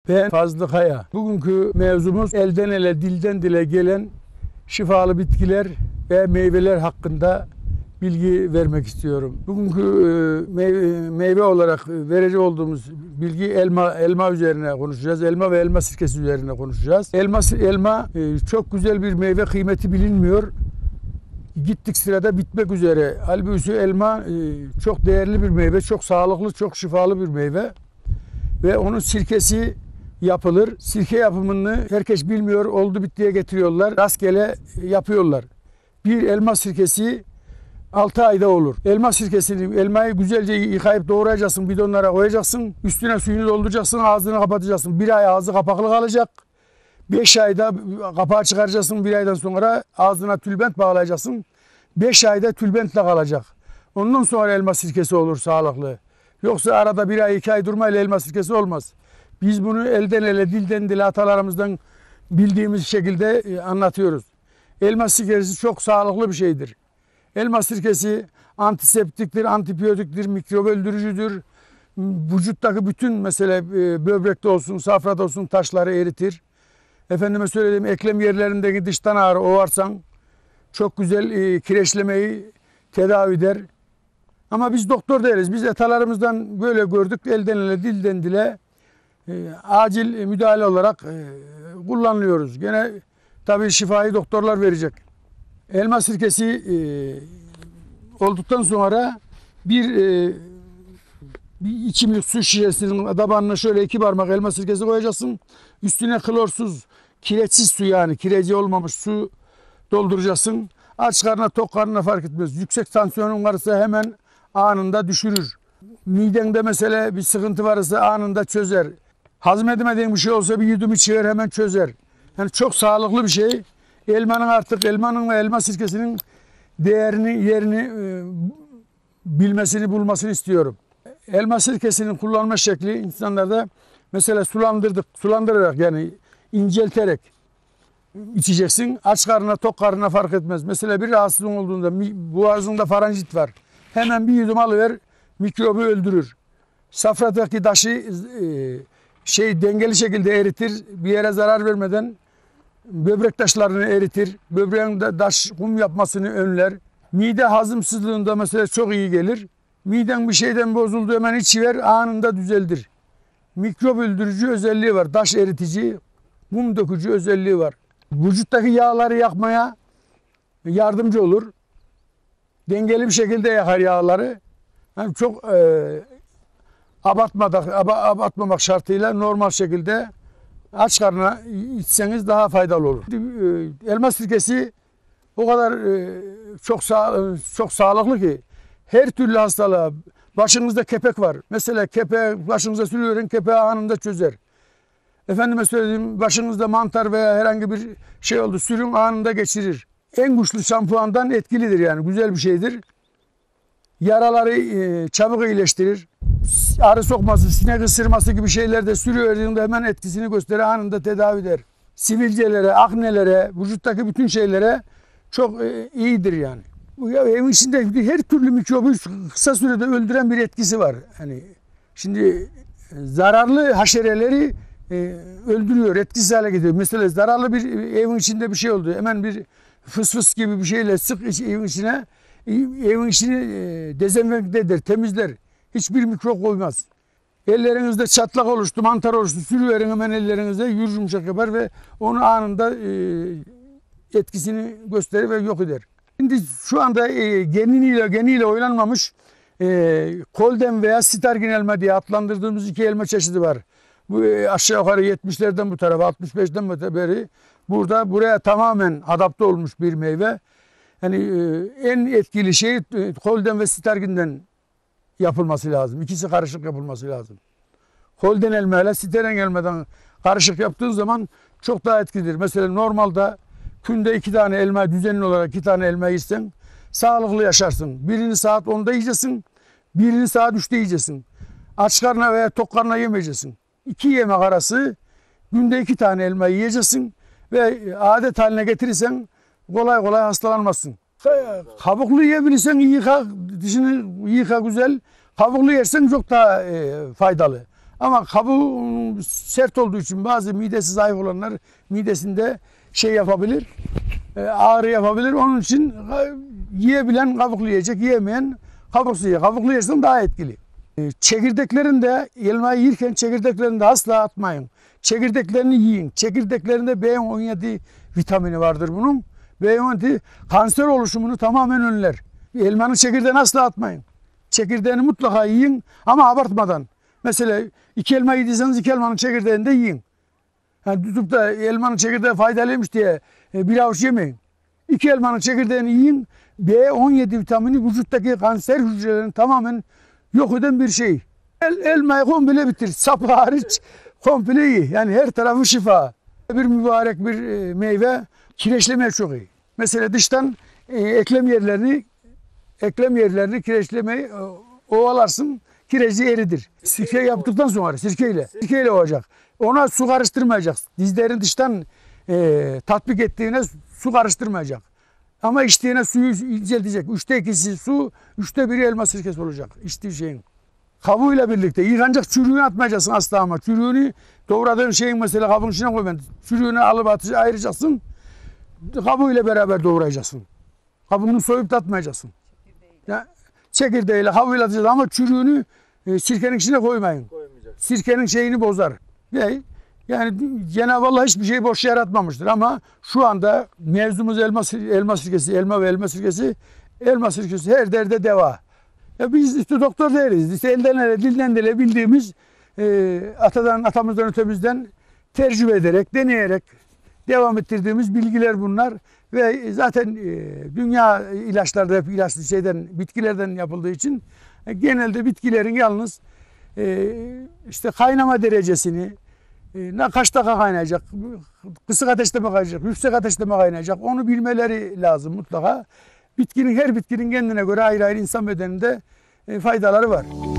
Ben Fazlı Kaya. Bugünkü mevzumuz elden ele, dilden dile gelen şifalı bitkiler ve meyveler hakkında bilgi vermek istiyorum. Bugünkü meyve olarak verici olduğumuz bilgi elma üzerine konuşacağız. Elma ve elma sirkesi üzerine konuşacağız. Elma çok güzel bir meyve, kıymeti bilinmiyor. Gittik sırada bitmek üzere. Halbuki elma çok değerli bir meyve, çok sağlıklı, çok şifalı bir meyve. Ve onun sirkesi yapılır. Sirke yapımını herkes bilmiyor, oldu bittiye getiriyorlar. Rastgele yapıyorlar. Bir elma sirkesi 6 ayda olur. Elma sirkesini, elmayı güzelce yıkayıp doğrayacaksın, bidonlara koyacaksın. Üstüne suyunu dolduracaksın, ağzını kapatacaksın. 1 ay ağzı kapaklı kalacak. 5 ayda kapağı çıkaracaksın, 1 aydan sonra ağzına tülbent bağlayacaksın. 5 ayda tülbentle kalacak. Ondan sonra elma sirkesi olur sağlıklı. Yoksa arada 1 ay 2 ay durmayla elma sirkesi olmaz. Biz bunu elden ele, dilden dile, atalarımızdan bildiğimiz şekilde anlatıyoruz. Elma sirkesi çok sağlıklı bir şeydir. Elma sirkesi antiseptiktir, antibiyotiktir, mikrop öldürücüdür. Vücuttaki bütün mesela böbrekte olsun, safrada olsun taşları eritir. Efendime söyleyeyim, eklem yerlerindeki dıştan ağrı ovarsan çok güzel kireçlemeyi tedavi eder. Ama biz doktor değiliz. Biz atalarımızdan böyle gördük. Elden ele, dilden dile acil müdahale olarak kullanıyoruz. Gene tabii şifayı doktorlar verecek. Elma sirkesi olduktan sonra bir içimlik su şişesinin tabanına şöyle 2 parmak elma sirkesi koyacaksın. Üstüne klorsuz, kireçsiz su, yani kireci olmamış su dolduracaksın. Aç karnına, tok karnına fark etmez. Yüksek tansiyonun varsa hemen anında düşürür. Midende mesela bir sıkıntı varsa anında çözer. Hazmedemediğin bir şey olsa bir yudum içiver, hemen çözer. Yani çok sağlıklı bir şey. Elmanın ve elma sirkesinin değerini, yerini bilmesini, bulmasını istiyorum. Elma sirkesinin kullanma şekli insanlarda mesela sulandırarak, yani incelterek içeceksin. Aç karnına, tok karnına fark etmez. Mesela bir rahatsızlığın olduğunda, boğazında faranjit var. Hemen bir yudum alıver, mikrobu öldürür. Safradaki taşı dengeli şekilde eritir. Bir yere zarar vermeden böbrek taşlarını eritir. Böbreğin taş kum yapmasını önler. Mide hazımsızlığında mesela çok iyi gelir. Miden bir şeyden bozuldu, hemen içiver, anında düzeldir. Mikrop öldürücü özelliği var. Taş eritici, kum dökücü özelliği var. Vücuttaki yağları yakmaya yardımcı olur. Dengeli bir şekilde yakar yağları. Yani çok abartmamak şartıyla normal şekilde aç karnına içseniz daha faydalı olur. Elma sirkesi o kadar çok sağlıklı ki her türlü hastalığa, başınızda kepek var. Mesela kepeği başınıza sürüyorum, kepeği anında çözer. Efendime söyleyeyim, başınızda mantar veya herhangi bir şey oldu, sürün anında geçirir. En güçlü şampuandan etkilidir, yani güzel bir şeydir. Yaraları çabuk iyileştirir. Arı sokması, sinek ısırması gibi şeylerde sürüverdiğinde hemen etkisini gösterir, anında tedavi eder. Sivilcelere, aknelere, vücuttaki bütün şeylere çok iyidir yani. Evin içinde her türlü mikrobu kısa sürede öldüren bir etkisi var. Hani şimdi zararlı haşereleri öldürüyor, etkisiz hale getiriyor. Mesela zararlı bir evin içinde bir şey oldu, hemen bir fıs gibi bir şeyle sık evin içine, evin içini dezenfekte eder, temizler. Hiçbir mikrop koymaz. Ellerinizde çatlak oluştu, mantar oluştu, sürüverin hemen ellerinizde, yumuşak yapar ve onu anında etkisini gösterir ve yok eder. Şimdi şu anda geniyle oynanmamış kolden veya Stargin elma diye adlandırdığımız 2 elma çeşidi var. Bu aşağı yukarı 70'lerden bu tarafa, 65'ten beri buraya tamamen adapte olmuş bir meyve. Yani en etkili şey kolden ve Stargin'den yapılması lazım. İkisi karışık yapılması lazım. Kolden elma ile Stargin elmadan karışık yaptığın zaman çok daha etkilidir. Mesela normalde günde 2 tane elma, düzenli olarak 2 tane elma yiysen sağlıklı yaşarsın. Birini saat 10'da yiyeceksin, birini saat 3'te yiyeceksin. Aç karnına veya tok karnına yemeyeceksin. 2 yemek arası günde 2 tane elma yiyeceksin ve adet haline getirirsen kolay hastalanmazsın. Kabuklu yiyebilirsen yıka, dişini yıka güzel. Kabuklu yersen çok daha faydalı. Ama kabuğu sert olduğu için bazı midesi zayıf olanlar midesinde şey yapabilir, ağrı yapabilir. Onun için yiyebilen kabuklu yiyecek, yiyemeyen kabuksuz yiyecek. Kabuklu yersen daha etkili. Çekirdeklerinde, elmayı yerken çekirdeklerini de asla atmayın. Çekirdeklerini yiyin. Çekirdeklerinde B17 vitamini vardır bunun. B17 kanser oluşumunu tamamen önler. Elmanın çekirdeğini asla atmayın. Çekirdeğini mutlaka yiyin ama abartmadan. Mesela 2 elma yediyseniz 2 elmanın çekirdeğini de yiyin. Yani tutup da elmanın çekirdeği faydalıymış diye bir avuç yemeyin. 2 elmanın çekirdeğini yiyin. B17 vitamini vücuttaki kanser hücrelerini tamamen yok eden bir şey. Elmayı komple bitir. Sapı hariç komple iyi. Yani her tarafı şifa. Bir mübarek bir meyve kireçlemeye çok iyi. Mesela dıştan eklem yerlerini kireçlemeyi ovalarsın. Kireci eridir. Sirke yaptıktan sonra sirkeyle olacak. Ona su karıştırmayacaksın. Dizlerin dıştan tatbik ettiğine su karıştırmayacak. Ama içtiğine suyu inceltecek. 3'te 2'si su, 3'te 1'i elma sirkesi olacak. İçtiği şeyin. Kabuğuyla birlikte yıkanacak, çürüğünü atmayacaksın asla ama. Çürüğünü doğradığın şeyin mesela kabuğun içine koymayacaksın. Çürüğünü alıp ayıracaksın. Kabuğuyla beraber doğrayacaksın. Kabuğunu soyup da atmayacaksın. Çekirdeğiyle kabuğuyla atacaksın ama çürüğünü sirkenin içine koymayın. Sirkenin şeyini bozar. Yani Cenab-ı Allah hiçbir şey boş yaratmamıştır ama şu anda mevzumuz elma sirkesi, elma ve elma sirkesi. Elma sirkesi her derde deva. Biz işte doktor değiliz. İşte elden ele, dilden dile bildiğimiz atamızdan ötemizden tecrübe ederek, deneyerek devam ettirdiğimiz bilgiler bunlar. Ve zaten dünya ilaçlarda hep bitkilerden yapıldığı için genelde bitkilerin yalnız işte kaynama derecesini, kaç dakika kaynayacak, kısık ateşte mi kaynayacak, yüksek ateşte mi kaynayacak onu bilmeleri lazım mutlaka. Her bitkinin kendine göre ayrı ayrı insan bedeninde faydaları var.